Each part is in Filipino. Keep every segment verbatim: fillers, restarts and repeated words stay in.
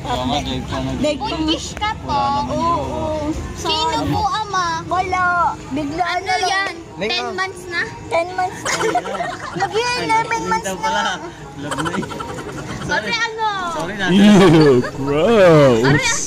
Buntis ka po. Oo. Sino po ama? Wala. Bigla Ano yan? ten months na? ten months na. Mag-eleven months na. Sorry ano? Sorry na. Ew, gross.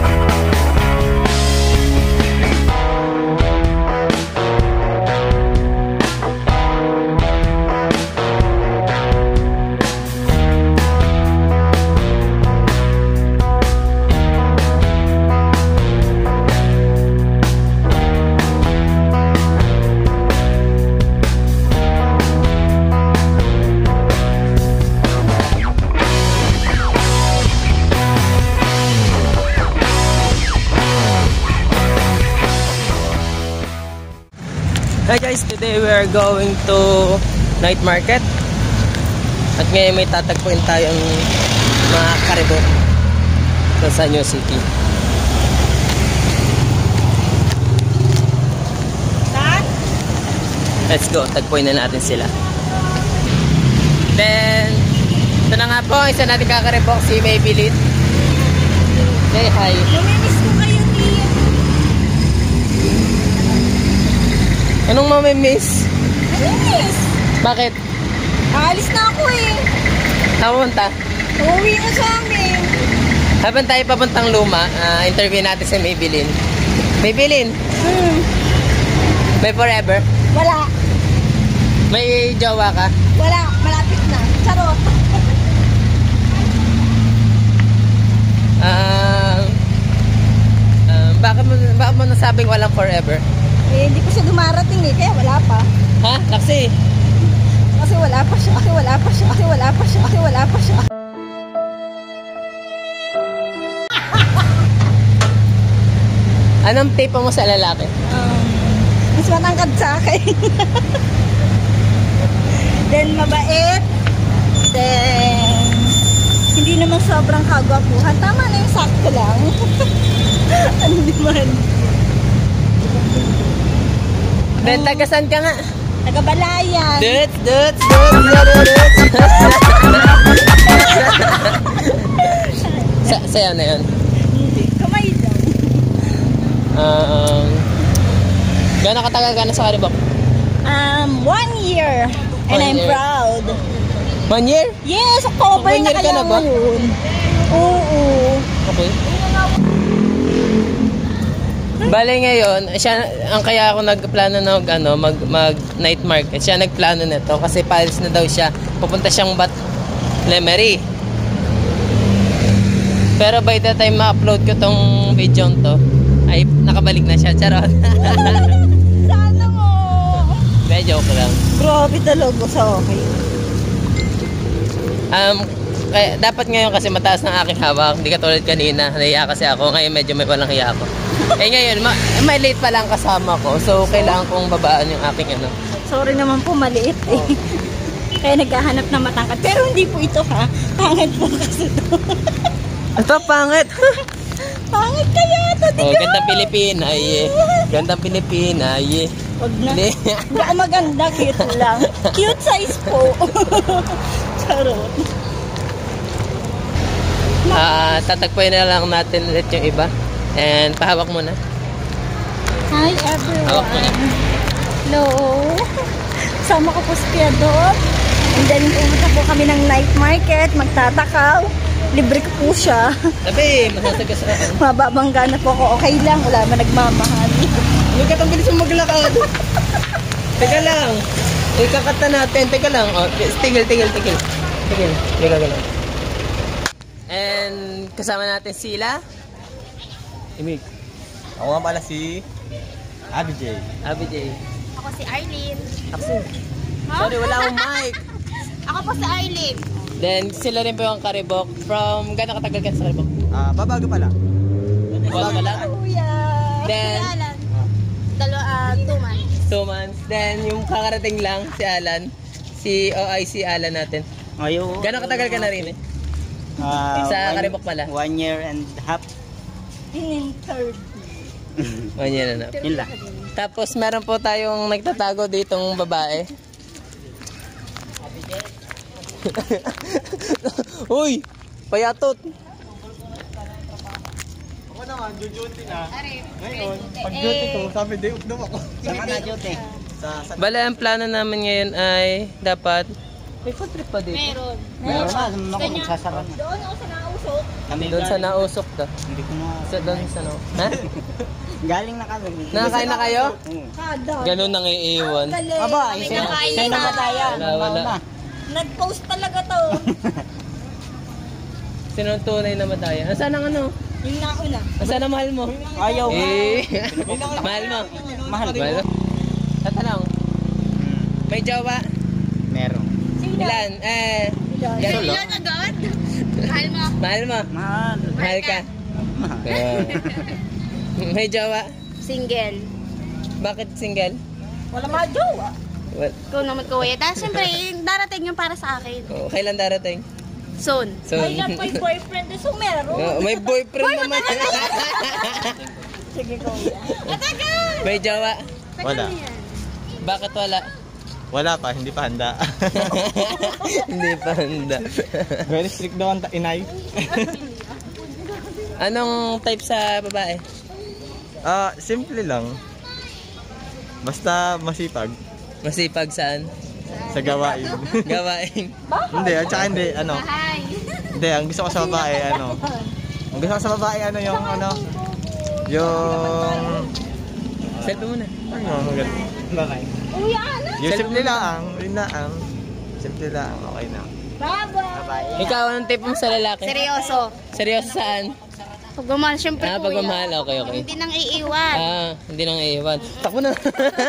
Hi guys, today we are going to night market. At ngayon may tatagpuin tayong mga karibok sa New City. Let's go, tagpuin na natin sila. Then, ito na nga po, isa natin kakaribok, si Maybelline. Say hi. Namimiss ko kayo ni. Anong mamimiss? Namimiss. Bakit? Aalis na ako eh. Napunta? Uuwi ko sa amin. Habang tayo papuntang Luma, uh, interview natin si Maybelline. Maybelline, Hmm. may forever? Wala. May jowa ka? Wala. Malapit na. Charot. Ah, uh, bakit mo, bakit mo nasabing walang forever? Eh, hindi ko siya dumarating eh. Kaya wala pa. Ha? Laksi? Kasi wala pa siya. Kasi wala pa siya. Kasi wala pa siya. Kasi wala pa siya. Anong tape mo sa lalaki? Um, mas matangkad sa akin. Then mabait. Then hindi naman sobrang kagwapuhan. Tama na yung sakto lang. Ano naman? Ben, tagasan ka nga? Taga-Balayan. Duts, duts, duts, duts, duts. Sa sayaw na yun. Hindi. Kamay lang. Um, Gano'ng katagal ka na sa karibok? Um, one year. And One I'm year. proud. One year? Yes, October One na year ka kaya na ba? ngayon. Oo. Okay. Bale ngayon, siya ang kaya ako nagplano na ano, mag, mag night market. Siya nagplano nito kasi palis na daw siya. Pupunta siyang Bat Lemery. Pero by the time ma-upload ko tong video to, ay nakabalik na siya. Charot. Sana mo. Medyo joke lang. Grabe talaga sa okay. Um, kaya, dapat ngayon kasi mataas ng aking hawak. Hindi katulad kanina. Nahiya kasi ako. Ngayon medyo may walang hiya ako. Eh ngayon, ma may late pa lang kasama ko. So, kailangan kong babaan yung aking ano. Sorry naman po, maliit eh. Kaya naghahanap ng matangkad. Pero hindi po ito ha. Pangit po kasi ito. Ito, pangit. Pangit kaya ito. Oh, gandang Pilipina, eh. Gandang Pilipina, eh. Wag na. Hindi. Hindi ako maganda. Cute lang. Cute size po. Charot. Ah, tatagpuin na lang natin ulit yung iba. And pahawak muna. Hi everyone. Hawak mo na. Hello. Sama ko po si Kuya doon. And then pumunta po kami ng night market. Magtatakaw. Libre ko po siya. Sabi, masasagasaan. Mababangga na po ako. Okay lang. Wala man nagmamahal. Huwag ka tang bilis mo maglakad. Teka lang. Ikakata natin. Teka lang. Oh, tigil, tigil, tigil. Tigil. Teka lang. And kasama natin sila. Imig. Ako nga pala si Abby J. Abby J. Ako si Arlene. Ako. Sorry, wala akong mic. Ako po si Arlene. Then sila rin po yung karibok. From gano'ng katagal ka sa karibok? Ah, babago pala. Buwan pa lang? Kuya. Then, Si Alan. Dalawa, ah, two months. two months. Then yung kakarating lang, si Alan. Si O I C Alan natin. Ngayon. Gano'ng katagal ka na rin eh? Ah, Sa one- karibok pala? One year and half. In third. One year na na. Yun lang. Tapos meron po tayong nagtatago ditong babae. Uy! Payatot! naman, jujuti na. Are. Ngayon, pag duty ko, sabi, day off daw ako. Saan ka na duty? Sa, sa... Bale, ang plano namin ngayon ay dapat... May food trip pa dito. Meron. Meron na, naman ako magsasara na. Doon ako sa nausok. Kami Doon sa nausok ka. Hindi ko na... Sa doon sa no. Ha? Galing na kami. Nakakain na kayo? Kada. Ganun nang iiwan. Galing. Aba, May isa nakain isa na. na mataya. Wala, wala. Nag-post talaga to. Sino ang tunay na madaya? Asan ang ano? Yung nauna. Asan ang mahal mo? Ayaw. Eh, mahal mo? Mahal. Mahal mo? Tatanong, may jowa? Meron. Ilan? Eh, ganun no? Ilan agad? Mahal mo. Mahal mo? Mahal. Mahal ka? Mahal. Ah. May jowa? Single. Bakit single? Wala mga jowa. Well, Ikaw naman kuya. Dahil siyempre, darating yung para sa akin. oh, kailan darating? Soon. So, Ay, lang may boyfriend. So, meron. Oh, may boyfriend naman. Sige, kuya. Matagal! May jowa? Wala. Bakit wala? Wala pa, hindi pa handa. Hindi pa handa. Very strict daw ang inay. Anong type sa babae? Ah, simple lang. Basta masipag Masipag saan? sa gawain. Gawain. Hindi, at saka hindi, ano. Hi. Hindi, ang gusto ko sa babae, ano. Ang gusto ko sa babae, ano, yung, ano, yung... Selfie muna. Ano, maganda. Bakay. Uy, ano? Yung simple lang, yun na ang. Simple lang, okay na. Bye-bye. Ikaw, anong type mo sa lalaki? Seryoso. Seryoso saan? Pagmamahal, siyempre Ah, kuya. pagmamahal. Okay, okay. Hindi nang iiwan. Ah, hindi nang iiwan. Takbo na.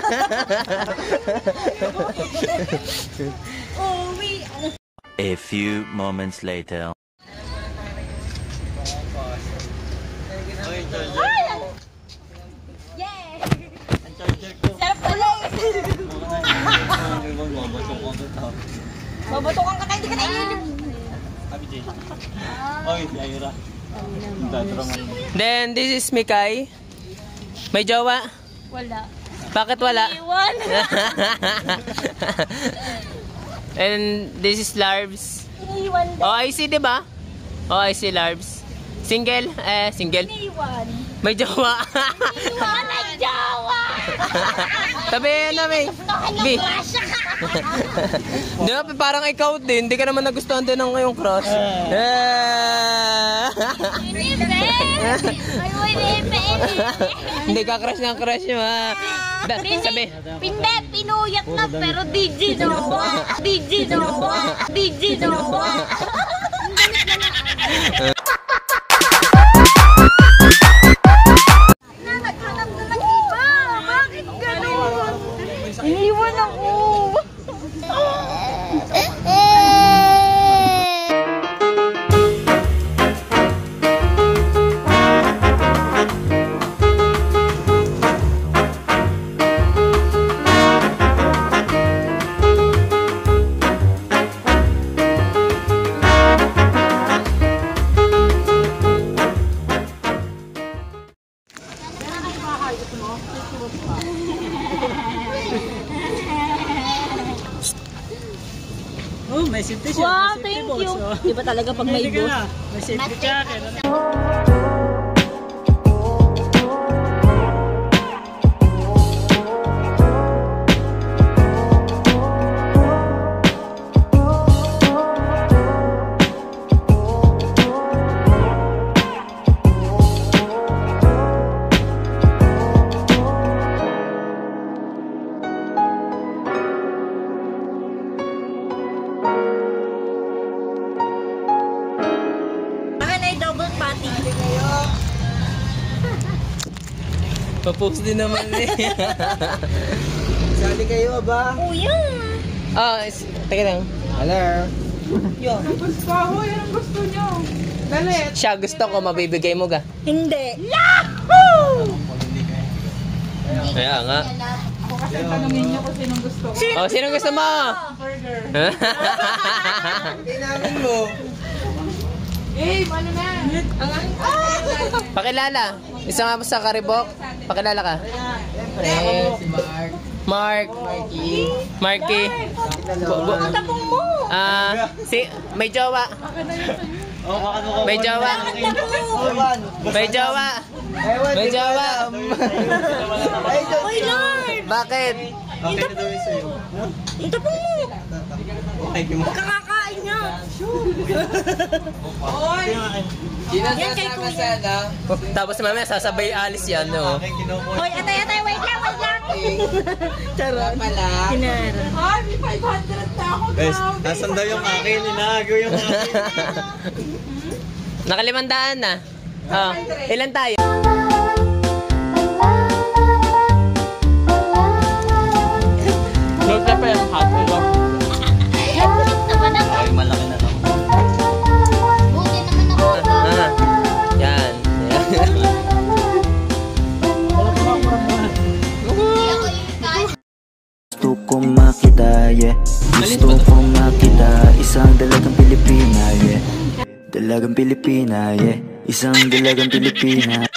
Uwi. A few moments later. Yeah! Sarap pala eh. Babato kang kata, hindi ka na iinom. Oy, si Ayura. Then, this is Mikay. May jowa? Wala. Bakit wala? Iwan. And this is Larbs. Iniwan Oh, I see, di ba? Oh, I see Larbs. Single? Eh, single. Iniwan. May jowa. Iniwan ang jawa! Tabi na, may. Bi. Di ba, parang ikaw din. Hindi ka naman nagustuhan din ng iyong crush. Eh. Hindi ka crush ng crush mo, ha? Da- Sabi. Pinde, pinuyat na pero D J Noah. D J Noah. D J Noah. Naghanap na ng iba. Bakit ganun? Iniwan ako. Oh, may safety siya. Wow, thank you. Di ba talaga pag may boss? May safety jacket. Akin ay double patty. Papost din naman eh. Sali kayo ba? Kuya. Oh, is, teka lang. Hello. Siya gusto ko, mabibigay mo ga. Hindi. Yahoo! Kaya nga. Oh, sino gusto mo? Kailangan mo. Pakilala. Isa nga sa Karibok. Pakilala ka. Eh, si Mark. Mark. Marky. Marky. Bu- bu- Tapong mo. Ah, si may jowa. Oh, baka mo ko. May jowa. May jowa. May jowa. Oy, Lord! Bakit? Okay na daw yun sa'yo. Ito po mo! Thank you mo. Kakakain niya! Yan kay Kuya. Tapos mamaya sasabay alis yan, no? Aking kinukuha. Hoy, atay, atay, wait lang, wait lang! Charot. Kinara. Guys, nasan daw yung akin? Inago yung akin. Nakalimandaan na. Oh, ilan tayo? Look na pa yung hot dog. Naman ako. Ay, malaki na lang. Buti naman ako. Ah, yan. Yan. Hindi ako yung kahit. Gusto kong makita, yeah. Gusto kong makita isang dalagang Pilipina, yeah. Dalagang Pilipina, yeah. Isang dalagang Pilipina.